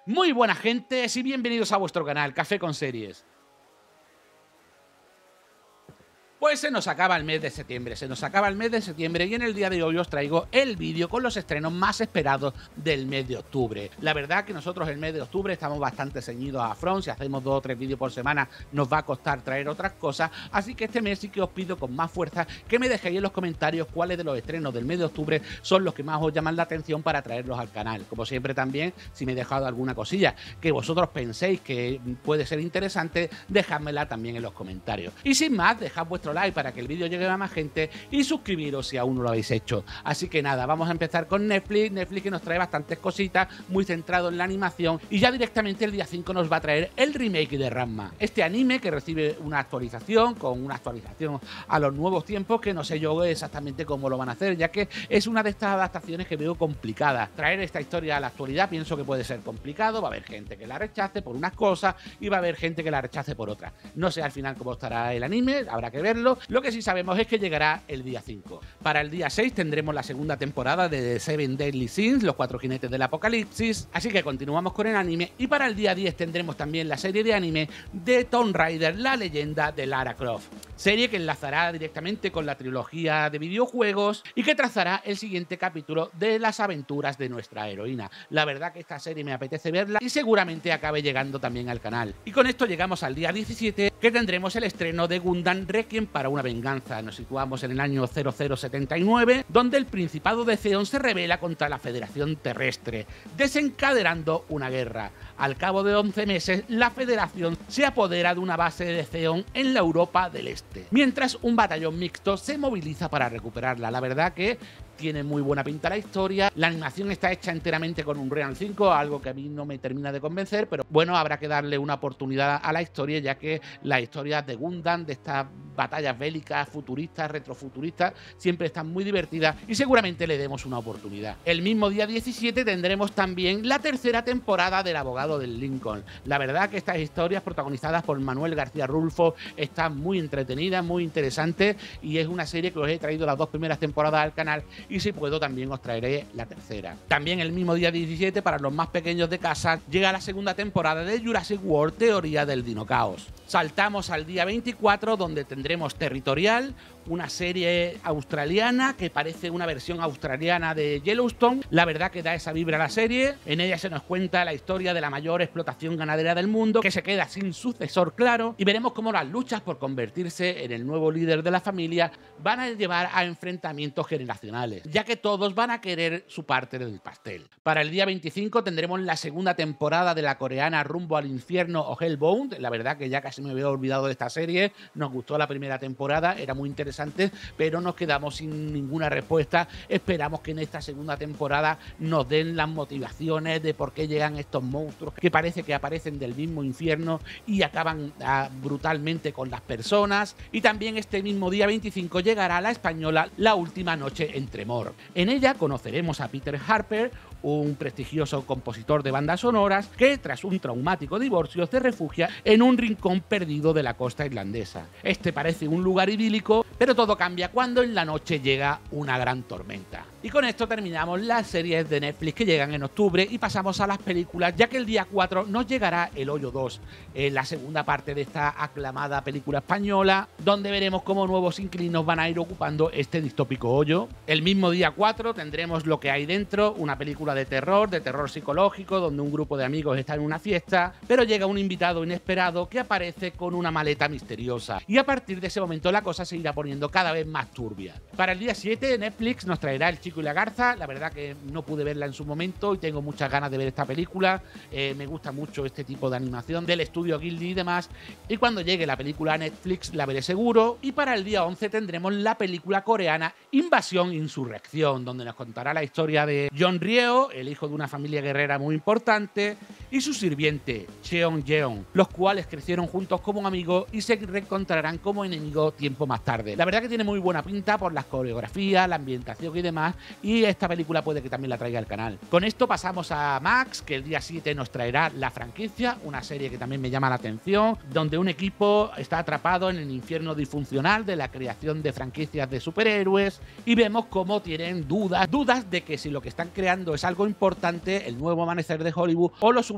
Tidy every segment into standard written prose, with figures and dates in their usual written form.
Muy buenas gentes y bienvenidos a vuestro canal Café con Series. Pues se nos acaba el mes de septiembre, y en el día de hoy os traigo el vídeo con los estrenos más esperados del mes de octubre. La verdad que nosotros el mes de octubre estamos bastante ceñidos a From, si hacemos 2 o 3 vídeos por semana nos va a costar traer otras cosas, así que este mes sí que os pido con más fuerza que me dejéis en los comentarios cuáles de los estrenos del mes de octubre son los que más os llaman la atención para traerlos al canal. Como siempre también, si me he dejado alguna cosilla que vosotros penséis que puede ser interesante, dejádmela también en los comentarios. Y sin más, dejad vuestro like para que el vídeo llegue a más gente y suscribiros si aún no lo habéis hecho. Así que nada, vamos a empezar con Netflix que nos trae bastantes cositas, muy centrado en la animación, y ya directamente el día 5 nos va a traer el remake de Ranma. Este anime que recibe una actualización, a los nuevos tiempos, que no sé yo exactamente cómo lo van a hacer, ya que es una de estas adaptaciones que veo complicadas. Traer esta historia a la actualidad pienso que puede ser complicado, va a haber gente que la rechace por unas cosas y va a haber gente que la rechace por otras. No sé al final cómo estará el anime, habrá que verlo. Lo que sí sabemos es que llegará el día 5. Para el día 6 tendremos la segunda temporada de The Seven Deadly Sins, los 4 jinetes del apocalipsis, así que continuamos con el anime. Y para el día 10 tendremos también la serie de anime de Tomb Raider, la leyenda de Lara Croft, serie que enlazará directamente con la trilogía de videojuegos y que trazará el siguiente capítulo de las aventuras de nuestra heroína. La verdad que esta serie me apetece verla y seguramente acabe llegando también al canal. Y con esto llegamos al día 17, que tendremos el estreno de Gundam Requiem para una venganza. Nos situamos en el año 0079, donde el Principado de Zeon se rebela contra la Federación Terrestre, desencadenando una guerra. Al cabo de 11 meses, la Federación se apodera de una base de Zeon en la Europa del Este, mientras un batallón mixto se moviliza para recuperarla. La verdad que tiene muy buena pinta la historia, la animación está hecha enteramente con Unreal 5, algo que a mí no me termina de convencer, pero bueno, habrá que darle una oportunidad a la historia, ya que las historias de Gundam, de estas batallas bélicas, futuristas, retrofuturistas, siempre están muy divertidas y seguramente le demos una oportunidad. El mismo día 17 tendremos también la tercera temporada del Abogado del Lincoln. La verdad que estas historias protagonizadas por Manuel García Rulfo están muy entretenidas, muy interesantes, y es una serie que os he traído las 2 primeras temporadas al canal y si puedo también os traeré la tercera. También el mismo día 17, para los más pequeños de casa, llega la segunda temporada de Jurassic World Teoría del Dinocaos. Saltamos al día 24, donde tendremos Territorial, una serie australiana que parece una versión australiana de Yellowstone. La verdad que da esa vibra a la serie. En ella se nos cuenta la historia de la mayor explotación ganadera del mundo, que se queda sin sucesor claro, y veremos cómo las luchas por convertirse en el nuevo líder de la familia van a llevar a enfrentamientos generacionales, ya que todos van a querer su parte del pastel. Para el día 25 tendremos la segunda temporada de la coreana Rumbo al Infierno o Hellbound. La verdad que ya casi me había olvidado de esta serie, nos gustó la primera temporada, era muy interesante, pero nos quedamos sin ninguna respuesta. Esperamos que en esta segunda temporada nos den las motivaciones de por qué llegan estos monstruos que parece que aparecen del mismo infierno y acaban brutalmente con las personas. Y también este mismo día 25 llegará a la española La Última Noche en Tremor. En ella conoceremos a Peter Harper, un prestigioso compositor de bandas sonoras que tras un traumático divorcio se refugia en un rincón perdido de la costa irlandesa. Este parece un lugar idílico, pero todo cambia cuando en la noche llega una gran tormenta. Y con esto terminamos las series de Netflix que llegan en octubre y pasamos a las películas, ya que el día 4 nos llegará El Hoyo 2, la segunda parte de esta aclamada película española, donde veremos cómo nuevos inquilinos van a ir ocupando este distópico hoyo. El mismo día 4 tendremos Lo que hay dentro, una película de terror psicológico, donde un grupo de amigos está en una fiesta, pero llega un invitado inesperado que aparece con una maleta misteriosa, y a partir de ese momento la cosa se irá poniendo cada vez más turbia. Para el día 7 Netflix nos traerá El Chico y la Garza. La verdad que no pude verla en su momento y tengo muchas ganas de ver esta película. Me gusta mucho este tipo de animación del estudio Ghibli y demás, y cuando llegue la película a Netflix la veré seguro. Y para el día 11 tendremos la película coreana Invasión Insurrección, donde nos contará la historia de John Ryo, el hijo de una familia guerrera muy importante, y su sirviente, Cheon Jeon, los cuales crecieron juntos como amigos y se reencontrarán como enemigos tiempo más tarde. La verdad que tiene muy buena pinta por las coreografías, la ambientación y demás, y esta película puede que también la traiga al canal. Con esto pasamos a Max, que el día 7 nos traerá La Franquicia, una serie que también me llama la atención, donde un equipo está atrapado en el infierno disfuncional de la creación de franquicias de superhéroes, y vemos cómo tienen dudas de que si lo que están creando es algo importante, el nuevo amanecer de Hollywood o los últimos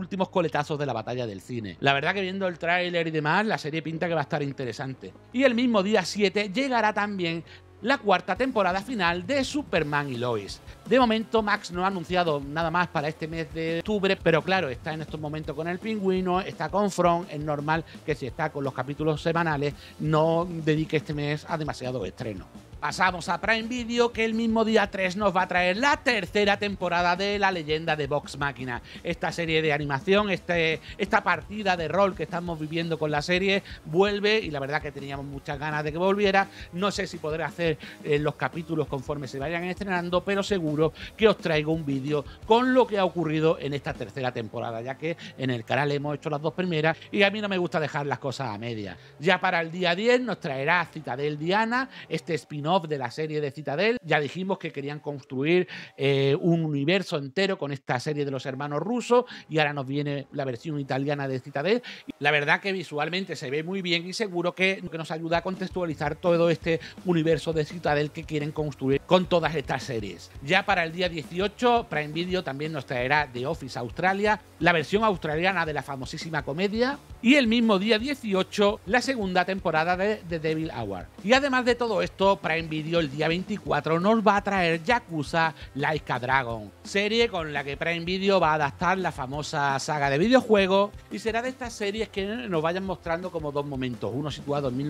últimos coletazos de la batalla del cine. La verdad que viendo el tráiler y demás, la serie pinta que va a estar interesante. Y el mismo día 7 llegará también la cuarta temporada final de Superman y Lois. De momento Max no ha anunciado nada más para este mes de octubre, pero claro, está en estos momentos con el Pingüino, está con Front, es normal que si está con los capítulos semanales no dedique este mes a demasiados estrenos. Pasamos a Prime Video, que el mismo día 3 nos va a traer la tercera temporada de La leyenda de Vox Machina. Esta serie de animación, esta partida de rol que estamos viviendo con la serie, vuelve y la verdad que teníamos muchas ganas de que volviera. No sé si podré hacer los capítulos conforme se vayan estrenando, pero seguro que os traigo un vídeo con lo que ha ocurrido en esta tercera temporada, ya que en el canal hemos hecho las dos primeras y a mí no me gusta dejar las cosas a medias. Ya para el día 10 nos traerá Citadel Diana, este spin-off de la serie de Citadel. Ya dijimos que querían construir un universo entero con esta serie de los hermanos rusos y ahora nos viene la versión italiana de Citadel. La verdad que visualmente se ve muy bien y seguro que nos ayuda a contextualizar todo este universo de Citadel que quieren construir con todas estas series. Ya para el día 18 Prime Video también nos traerá The Office Australia, la versión australiana de la famosísima comedia, y el mismo día 18 la segunda temporada de The Devil Hour. Y además de todo esto, Prime Video el día 24 nos va a traer Yakuza Like a Dragon, serie con la que Prime Video va a adaptar la famosa saga de videojuegos y será de estas series que nos vayan mostrando como dos momentos, uno situado en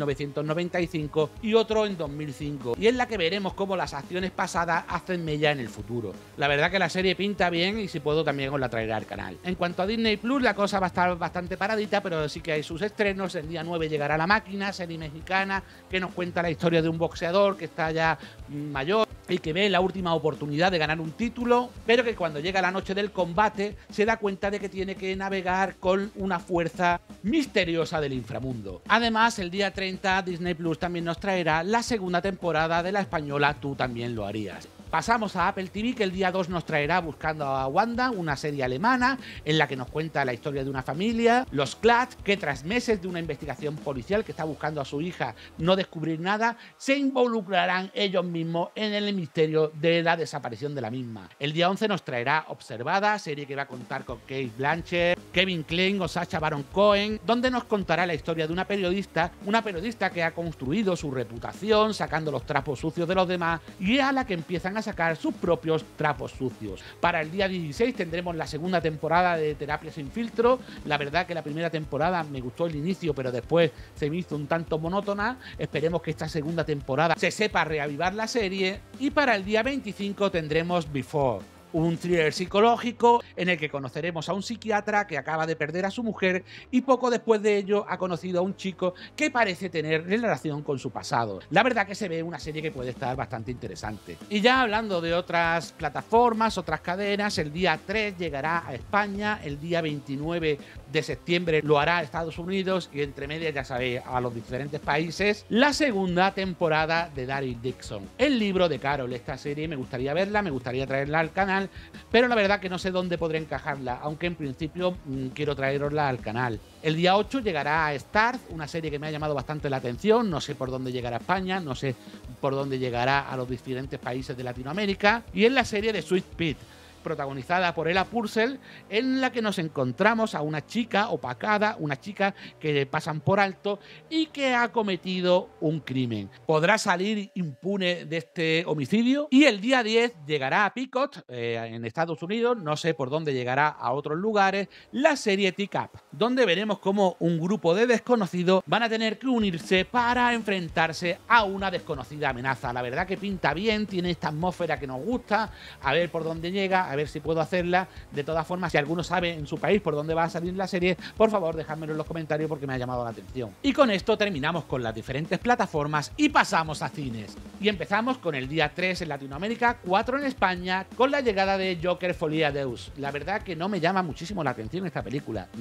1995 y otro en 2005, y en la que veremos cómo las acciones pasadas hacen mella en el futuro. La verdad que la serie pinta bien y si puedo también os la traeré al canal. En cuanto a Disney Plus, la cosa va a estar bastante paradita, pero sí que hay sus estrenos. El día 9 llegará La Máquina, serie mexicana que nos cuenta la historia de un boxeador que está ya mayor y que ve la última oportunidad de ganar un título, pero que cuando llega la noche del combate se da cuenta de que tiene que navegar con una fuerza misteriosa del inframundo. Además, el día 30 Disney Plus también nos traerá la segunda temporada de la española Tú también lo harías. Pasamos a Apple TV, que el día 2 nos traerá Buscando a Wanda, una serie alemana en la que nos cuenta la historia de una familia, los Klatt, que tras meses de una investigación policial que está buscando a su hija no descubrir nada, se involucrarán ellos mismos en el misterio de la desaparición de la misma. El día 11 nos traerá Observada, serie que va a contar con Cate Blanchett, Kevin Kline o Sacha Baron Cohen, donde nos contará la historia de una periodista que ha construido su reputación sacando los trapos sucios de los demás y a la que empiezan a sacar sus propios trapos sucios. Para el día 16 tendremos la segunda temporada de Terapia sin filtro. La verdad que la primera temporada me gustó el inicio, pero después se me hizo un tanto monótona. Esperemos que esta segunda temporada se sepa reavivar la serie. Y para el día 25 tendremos Before, un thriller psicológico en el que conoceremos a un psiquiatra que acaba de perder a su mujer y poco después de ello ha conocido a un chico que parece tener relación con su pasado. La verdad que se ve una serie que puede estar bastante interesante. Y ya hablando de otras plataformas, otras cadenas, el día 3 llegará a España, el día 29 de septiembre lo hará a Estados Unidos y entre medias, ya sabéis, a los diferentes países, la segunda temporada de Daryl Dixon, el libro de Carol. Esta serie me gustaría verla, me gustaría traerla al canal, pero la verdad que no sé dónde podré encajarla, aunque en principio quiero traerosla al canal. El día 8 llegará a Starz, una serie que me ha llamado bastante la atención. No sé por dónde llegará a España, no sé por dónde llegará a los diferentes países de Latinoamérica, y es la serie de Sweet Pea, protagonizada por Ella Purcell, en la que nos encontramos a una chica opacada, una chica que pasan por alto y que ha cometido un crimen. Podrá salir impune de este homicidio y el día 10 llegará a Peacock en Estados Unidos, no sé por dónde llegará a otros lugares, la serie Teacup, donde veremos cómo un grupo de desconocidos van a tener que unirse para enfrentarse a una desconocida amenaza. La verdad que pinta bien, tiene esta atmósfera que nos gusta, a ver por dónde llega, a ver si puedo hacerla. De todas formas, si alguno sabe en su país por dónde va a salir la serie, por favor dejádmelo en los comentarios porque me ha llamado la atención. Y con esto terminamos con las diferentes plataformas y pasamos a cines. Y empezamos con el día 3 en Latinoamérica, 4 en España, con la llegada de Joker Folia Deus. La verdad que no me llama muchísimo la atención esta película. Sé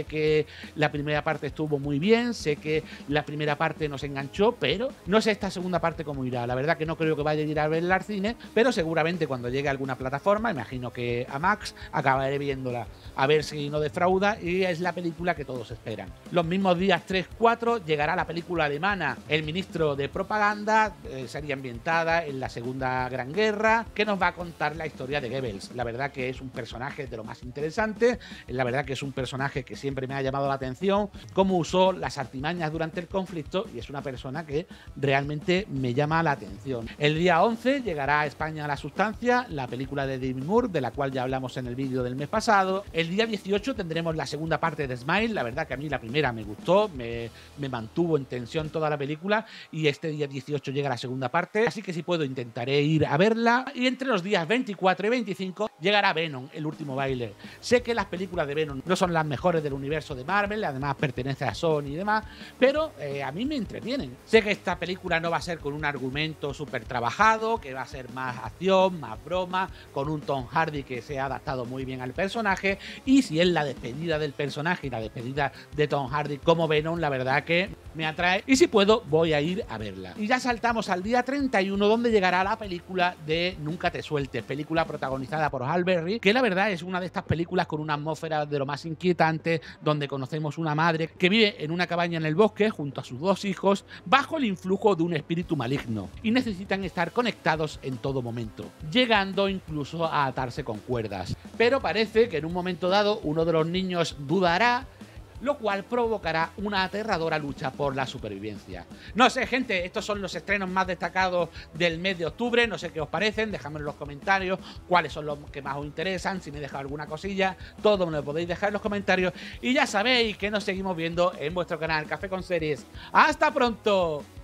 que la primera parte estuvo muy bien, sé que la primera parte nos enganchó, pero no sé esta segunda parte cómo irá. La verdad que no creo que vaya a ir a verla al cine, pero seguramente cuando llegue a alguna plataforma, imagino que a Max, acabaré viéndola a ver si no defrauda, y es la película que todos esperan. Los mismos días 3-4 llegará la película alemana El ministro de propaganda, serie ambientada en la Segunda Gran Guerra, que nos va a contar la historia de Goebbels. La verdad que es un personaje de lo más interesante, la verdad que es un personaje que siempre me ha llamado la atención, cómo usó las artimañas durante el conflicto, y es una persona que realmente me llama la atención. El día 11 llegará a España La Sustancia, la película de Demi Moore, de la cual ya hablamos en el vídeo del mes pasado. El día 18 tendremos la segunda parte de Smile. La verdad que a mí la primera me gustó, me mantuvo en tensión toda la película, y este día 18 llega la segunda parte, así que si puedo intentaré ir a verla. Y entre los días 24 y 25 llegará Venom, El último baile. Sé que las películas de Venom no son las mejores del universo de Marvel, además pertenece a Sony y demás, pero a mí me entretienen. Sé que esta película no va a ser con un argumento súper trabajado, que va a ser más acción, más broma, con un Tom Hardy que se ha adaptado muy bien al personaje, y si es la despedida del personaje y la despedida de Tom Hardy como Venom, la verdad que me atrae, y si puedo voy a ir a verla. Y ya saltamos al día 31, donde llegará la película de Nunca te sueltes, película protagonizada por Halle Berry, que la verdad es una de estas películas con una atmósfera de lo más inquietante, donde conocemos una madre que vive en una cabaña en el bosque junto a sus dos hijos bajo el influjo de un espíritu maligno, y necesitan estar conectados en todo momento, llegando incluso a atarse con cuerdas. Pero parece que en un momento dado uno de los niños dudará, lo cual provocará una aterradora lucha por la supervivencia. No sé, gente, estos son los estrenos más destacados del mes de octubre, no sé qué os parecen, dejadme en los comentarios cuáles son los que más os interesan, si me he dejado alguna cosilla, todo me lo podéis dejar en los comentarios, y ya sabéis que nos seguimos viendo en vuestro canal Café con Series. ¡Hasta pronto!